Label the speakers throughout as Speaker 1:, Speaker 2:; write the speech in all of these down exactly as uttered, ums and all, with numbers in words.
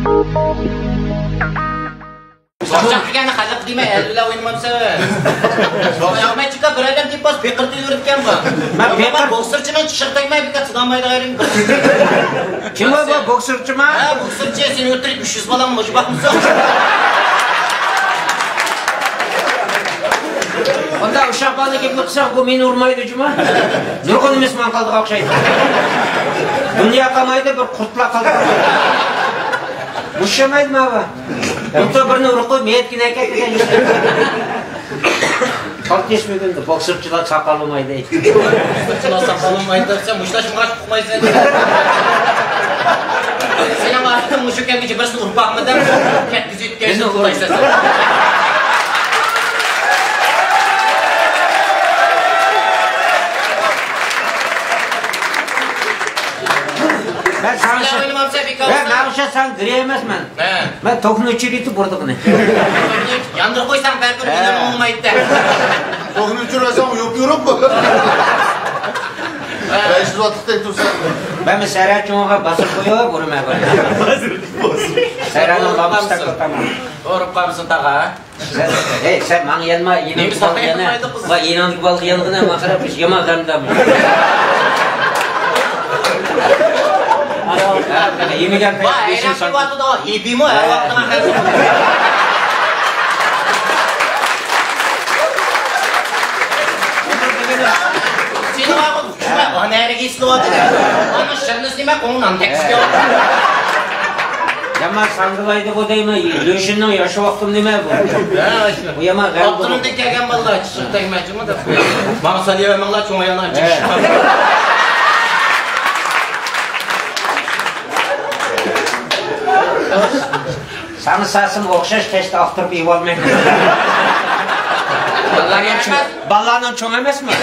Speaker 1: Sochaq deganni xalq demay, alilla o'ynamamsa. Ahmet chiqa bir adam deb bas beqirtib yuribgan bu. Men beqir bokserchiman, chiqib tegmay bitta chidamaydi g'ayring.
Speaker 2: Kim bu bokserchiman?
Speaker 1: Ha, bokserchi sen o'tirib uch yuz balam mo'sh baxmisiz.
Speaker 2: Onda uşaq balını kelib qilsaq, bu meni urmaydi juma. Nurg'un emasman qaldiq o'xshaydi. Dunyo qamaydi, bir qurtla qaldi. Ushamaydi mava. Bunda birini urib qo'y, metkina akaga yurdi. Qalb yetmeganda bokserchilar saqal olmaydi.
Speaker 1: Bokserchilar saqal olmaydi desa, mushlashmag'a chiqmaysan. Sen ham artıq mushukkaga birisini urib baqmadan ketkizib ketgansan qo'ysasan.
Speaker 2: Ben sana ben navşa sen gri emasman. Ben tokunu uçuruydu burduğunu.
Speaker 1: Yandır koysan belki oynan olmaydı.
Speaker 3: Tokunu uçurasam yapıyorum mu? Ben şu vatıkta dursan.
Speaker 2: Ben mi Serhat çoğuna basıp koyuyor, vurmaya böyle. Serhat'ın babası da tamam.
Speaker 1: Vurup kalmışsın tağa.
Speaker 2: Hey sen bana yanma, inandık balık yanına. Bak inandık balık yanına makara bir şey yemazlarında mı? Yemeğen pek beşin sanki.
Speaker 1: Vay, enak da yiyeyim o her vaktına her zaman. Seni var mı? Şuna nereye geçti o adı? Onun şırnısı demek onunla tek istiyor.
Speaker 2: Yama sandılaydı bu değil mi? Dönüşünün yaşı vaktim değil mi bu? Bu yama gel bu.
Speaker 1: Altının dikkagan vallahi çıkıp tekmeci mi de? Bana salıyor vallahi çoğu yana çıkış.
Speaker 2: Sana sasın okşaş teşte aktırıp iyi olmayın. Ballarla çoğun emez mi?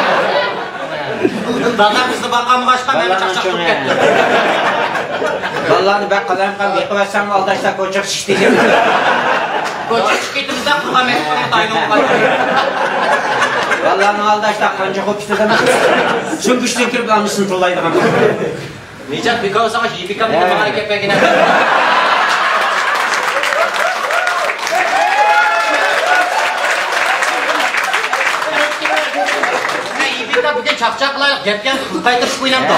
Speaker 1: Ballar bizni bakamı kaçkan beni çakçak tutup gitti.
Speaker 2: Ballarını ben kalayım kalayım yıkıversem aldaşta koçak şişteyeceğim.
Speaker 1: Koçak şişketimizden kıvam etkilerini dayınımı kaçıyor.
Speaker 2: Ballarını aldaşta kanca kopuştu demek. Çünkü güçten kirip almışsın tuğlaydı ama.
Speaker 1: Necat bir kavsama yipikam bir de hareket pekine. Bir de çakçakla yapken kaytırış koyulam da.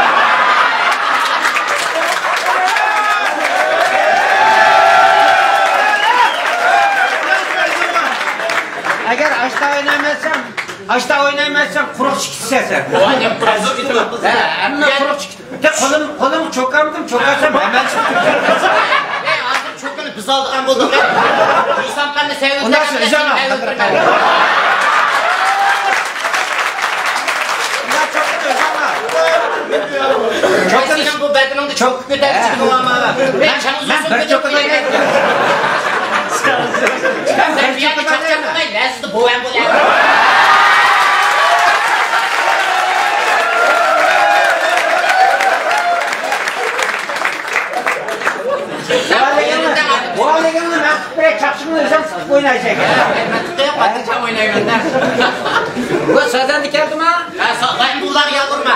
Speaker 2: Eğer açta oynamazsam, açta oynamazsam kuruk çıkışsın.
Speaker 1: O annem kuruk çıkıştı mı?
Speaker 2: Hem de kuruk çıkıştı. Kolum, kolum çokardım, çokarsam hemen çıktı.
Speaker 1: Hey artık çokunu biz aldık bulduk. İnsan kanını seviyordu.
Speaker 2: Ondan sonra üzerine aldık.
Speaker 1: Çok senin bu bedrinde çok kötü çıktı o ama. Ben sen
Speaker 2: bir çok oynayayım.
Speaker 1: Sen bir yerde çok çok oynayayım. Lezzetli bu en bu lezzetli.
Speaker 2: Bu hale gelin ben buraya çapşımını özel sıkıp oynayacak.
Speaker 1: Ben tıklayıp atacağım oynayayım.
Speaker 2: Bu sazan dikerdim ha?
Speaker 1: Ben buradan yavurma.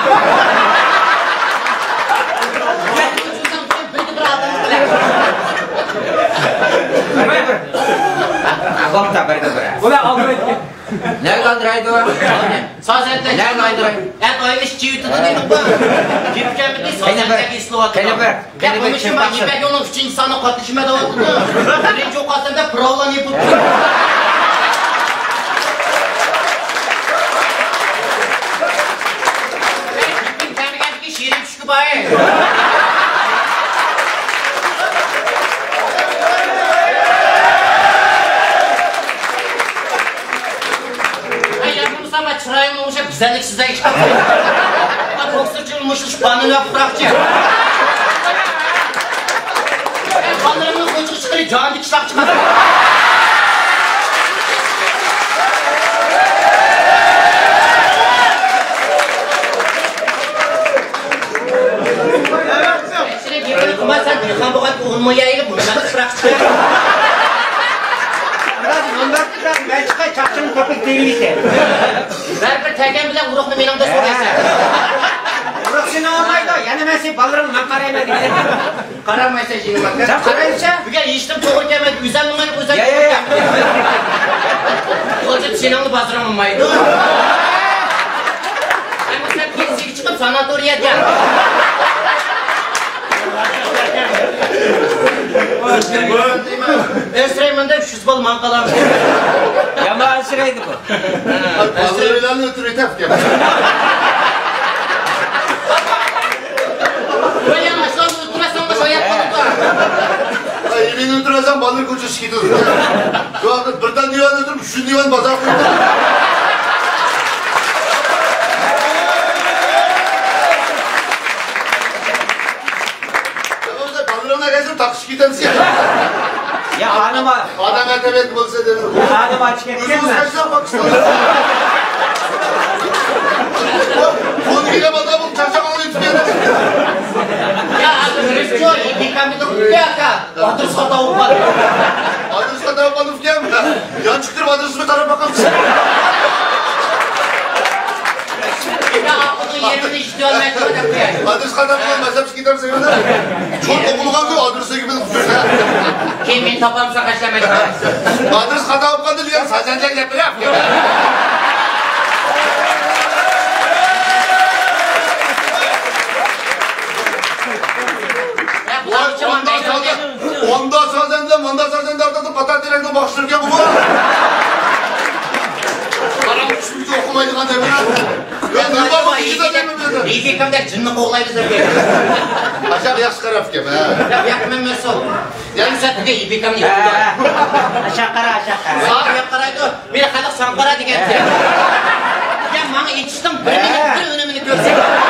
Speaker 1: Agam tak berda berda.
Speaker 4: Ulan almayın.
Speaker 2: Ne kaldıraydı o?
Speaker 1: Saz ette.
Speaker 2: Ne kaldıraydı?
Speaker 1: Et oymuş çiğitti de dedim bu. Gipken bitti saz ette gisli vakit.
Speaker 2: Kelebek.
Speaker 1: Ben konuşum ben gipek onun için insanı katışıma da oldu. Birinci okazında pravlan yapıp. Gipin kendi kendiki şiirim çıkıp ayı. Çırayın olmuşa güzellik size işte. Boksörcü olmuşuz, banını yapırakçı. Banlarımın koçuk çıkıyor, can dikişlak çıkıyor. Şimdi birbirini kumar sen yıkan boğaz boğulma yayılıp bunu ben kıprak çıkıyor.
Speaker 2: Ben çıkay çakçının köpek değil ki.
Speaker 1: Ben bir tegen bile vuruqni menimde so'raysan.
Speaker 2: Vuruq seni olmaydı, Yana ben seni balırım ben karayma diye.
Speaker 1: Qaramaysa şimdi bak.
Speaker 2: Sen karayınca?
Speaker 1: Buga eshitdim to'g'ri kelmaydi. O'zim nima deb o'zim.
Speaker 2: Ya ya ya.
Speaker 1: Hozir seningni baziramolmaydi. Ama sen pensiyaga chiqib sanatoriyga. Esrayman deb shu bol manqalar.
Speaker 2: Yama esraydi bu.
Speaker 3: Bazılarıyla ötürü etef ki.
Speaker 1: Böyle aşağı oturasam da şöyle yapalım.
Speaker 3: Yemin ötürüyorsan balık uçuş gidiyor. Şu anda birden divan ötürüp şu divan bazar koydu. Balığına gezip takış gidensi ya.
Speaker 2: Ya hanıma.
Speaker 3: Adam etebet bulsa dedim.
Speaker 2: Hanıma açık etken mi?
Speaker 3: Yüzümüz kaçtan Pakistan'da. Bunu gidip adamın çarşamalı yutmuyor.
Speaker 1: Ya Hristo, di kami to kupiaka. Aduh sa tao pa.
Speaker 3: Adres kadar balık gelme. Yan çıktırıp adresime tarafa bakalım.
Speaker 1: Ya ako to yerini istiyor ben sana kupiaka.
Speaker 3: Adres kadar balık mezhep gider seviyorlar. Çok okulugan diyor adrese gibi tutuyor.
Speaker 1: Kimin tapam sa kaçlamak.
Speaker 3: Adres kadar balık diyor. Saçancak yapıyor. Onda sazende, manda sazende ortada patatelerini bakıştırırken bu var. Karam düşmüş okumaydı kan demir. Ben ne var bak iki tane mi dedi?
Speaker 1: İyi ki kamda cınını kovlaydı zırgı.
Speaker 3: Aşağı yaş karaf gibi ha.
Speaker 1: Ya yakmen merso. Yani sen de iyi bir kam yok.
Speaker 2: Aşağı kara aşağı kara.
Speaker 1: Sağ yak karaydı. Bir halak sankara diye. Ya bana yetiştim bir minut bir önemini görsek.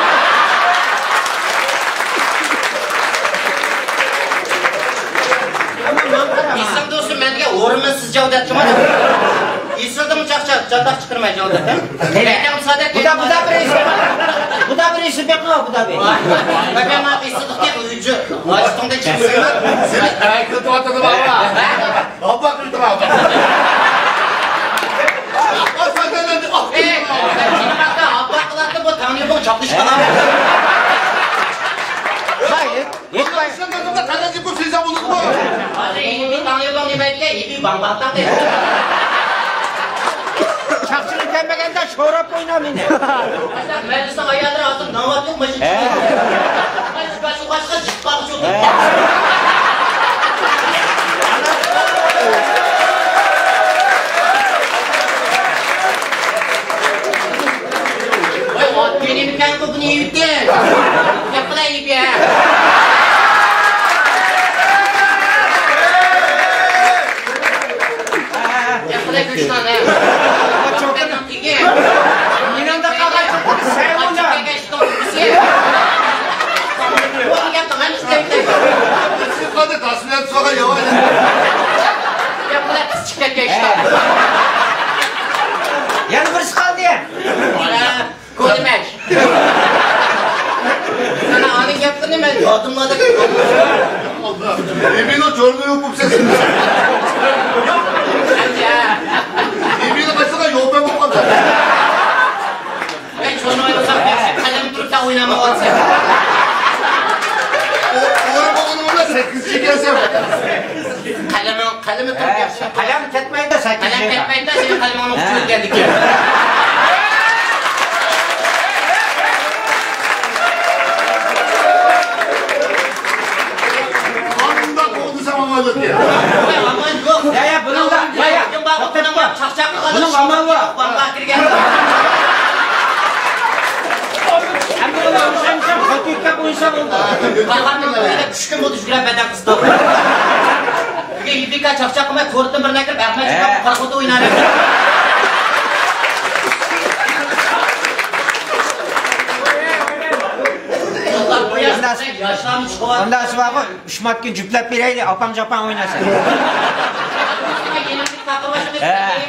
Speaker 1: İslam dostum ben de ormansız cevap ettim hadi. İslam'da çakça çatak çıkarmaya cevap ettim. Ben müsaade
Speaker 2: Bu da bu da bir işi. Bu da bir işi bekliyor bu da bir.
Speaker 1: Ben ben abi istedik diye uyucu. Açtığımda çıkmıyor.
Speaker 3: Sen ayakta tuhatını baba. Baba kırdım abi. Bak sen de ne?
Speaker 1: Eee, şimdi bak da abla kılattı bu tanıyor bu çaplış kalan.
Speaker 2: Hayır.
Speaker 3: Yetmez. Sen de burada kaleci bu size bulundu mu?
Speaker 1: Hadi iyi bir tanıyor bu nimetle iyi bir bambaktan değil.
Speaker 2: Çakçılık gelmekende şorap oynamın.
Speaker 1: Mecliste ayarlar altın damat yok mu? Başka başka çıkmak çok. Vay o benim kan bu bunu yuttu. Yapıla iyi bir. Yapıla üç tane. Çok benim iki.
Speaker 2: İnanda kadar sen bundan.
Speaker 1: Bu yaptım işte.
Speaker 3: Siz hadi tasminat sonra yavaş.
Speaker 1: Yapıla küçük geçti.
Speaker 2: Yani birisi kaldı ya.
Speaker 1: Ana kodemek. Sana anın yaptığını ben adımladık.
Speaker 3: Allah. Emin o çorlu yok bu sesi. Emin o mesela yok ben bu kadar.
Speaker 1: Ben çorlu oynasam kalem durup da oynamak olsa.
Speaker 3: Oğlum oğlum da sekiz çekerse.
Speaker 1: Kalemi kalemi tutup yapsın.
Speaker 2: Kalem tetmeyin de sakın.
Speaker 1: Kalem ketmeyin de senin kalemi onu tutup geldik ya.
Speaker 3: Anında kovdu samamaylık ya.
Speaker 1: Aman yok.
Speaker 2: Ya ya bunun da ya ya.
Speaker 1: Bunun
Speaker 2: aman var. Hem de onu almışam hakikaten koysam oldu.
Speaker 1: Bakanın böyle küçükün bu düşüren beden kısıtlı. Bir birkaç çapçak ama korktum birine girip Ahmet çıkıp kalkıda oynar. Allah bu yaşta yaşlanmış kovar.
Speaker 2: Ondan sonra üç gün cüplep bireydi apan capan oynasın.
Speaker 1: Yeni bir takılmışım.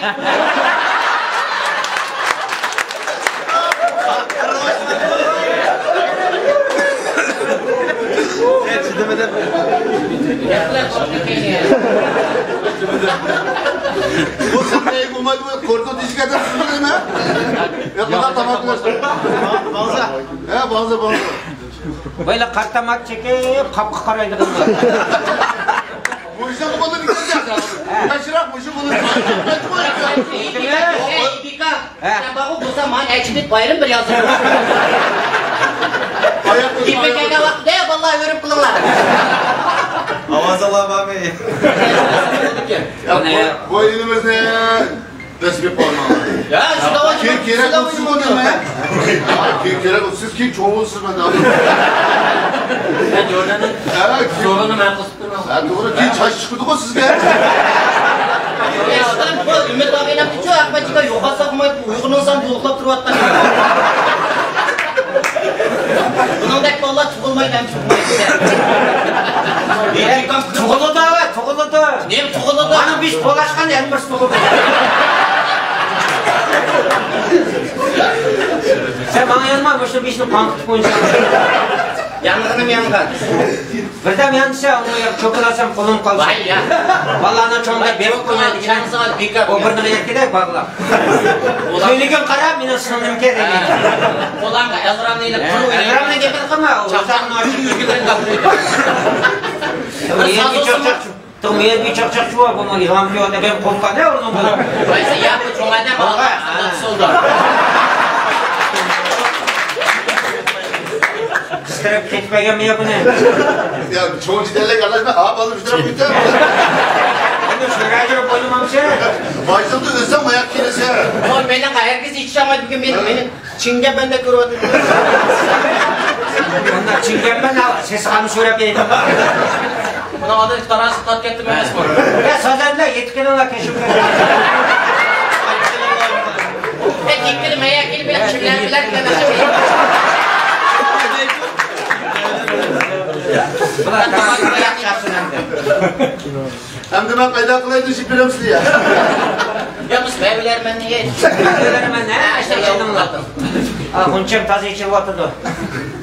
Speaker 3: Bu sırayı bulmadı mı? Korku dişi kadar sürüyor mu? Ya kadar tamam diyorsun. Banza. He banza banza.
Speaker 2: Böyle kartamak çekip kapı karaydı kızlar.
Speaker 3: Bu işten bu konuda dikkat edeceksin. Kaçırak bu işi bunu.
Speaker 1: Ey Bika, sen bak bu zaman ekşibit bayram bir yazın. İpekene bak de vallahi örüp kılınlar.
Speaker 4: Avaz Allah'ım abi.
Speaker 3: Bu elimiz ne? Resmi parmağı.
Speaker 1: Ya şu da var.
Speaker 3: Kim gerek olsun mu değil mi? Kim gerek olsun? Siz kim çoğulsun ben abi?
Speaker 1: Ben Jordan'ın
Speaker 3: Evet.
Speaker 1: zorunu ben kısıp durmam.
Speaker 3: Ben doğru kim çay çıkırdı mı sizge?
Speaker 1: Ya adam bu Ümit abiyle bitiyor. Akbaçıka yoka sakmayıp uygununsan buluklap duruvattan. Bunun dek vallahi tıkılmaydı hem çıkmaydı.
Speaker 2: Tuğulu da var, tuğulu da.
Speaker 1: Ne tıkıldı?
Speaker 2: Bana biz polaşkan elmir tuğulu. Sen bana yanmamışsın, bir işini pankıt koyunca.
Speaker 1: Yangınım yangın.
Speaker 2: Birden yansa onu yap, çökülasam kolum kalsın.
Speaker 1: Vay ya.
Speaker 2: Vallahi ana çoğunda berip koymaydı.
Speaker 1: Çansal Bika.
Speaker 2: O birine yakıda bağla. Söyleyken kara, mine sınırım kere.
Speaker 1: Olan da Elram'la ile kuru ile.
Speaker 2: Elram'la gebir kama, o
Speaker 1: Çapçağın açık yüzgülerin kapıydı.
Speaker 2: Yer bir çakçak şu. Tüm yer bir çakçak şu var bunu ilham diyor da ben kolka ne onun bunu?
Speaker 1: Oysa ya bu çoğada bağlı. Solda.
Speaker 2: Kıstırıp ketmegen mi yapın ne?
Speaker 3: Ya çoğun ciderle kardeşime ha balı bir taraf biter mi?
Speaker 2: Ben de şuraya girip oynamam şey.
Speaker 3: Başladı ölsem ayak kiresi.
Speaker 1: Oğlum benden herkes içti ama bir gün benim benim Çinge ben de kuru.
Speaker 2: Onlar çingen ben al, ses kanı şuraya yedim.
Speaker 1: Buna adı tarası tat getirdim ben spor.
Speaker 2: Ya sazanlar yetkin ola keşif
Speaker 1: E diktirim ayak gibi bilen çimler bilen bilen.
Speaker 2: Bunlar tamam ayak çarpsın hem de.
Speaker 3: Hem de ben kayda kılaydı şipirim sizi ya.
Speaker 1: Ya bu meyveler ben niye?
Speaker 2: Meyveler ben ne?
Speaker 1: Ha işte yavrum kaldım.
Speaker 2: Ah, hunçem taze içi vatıdı.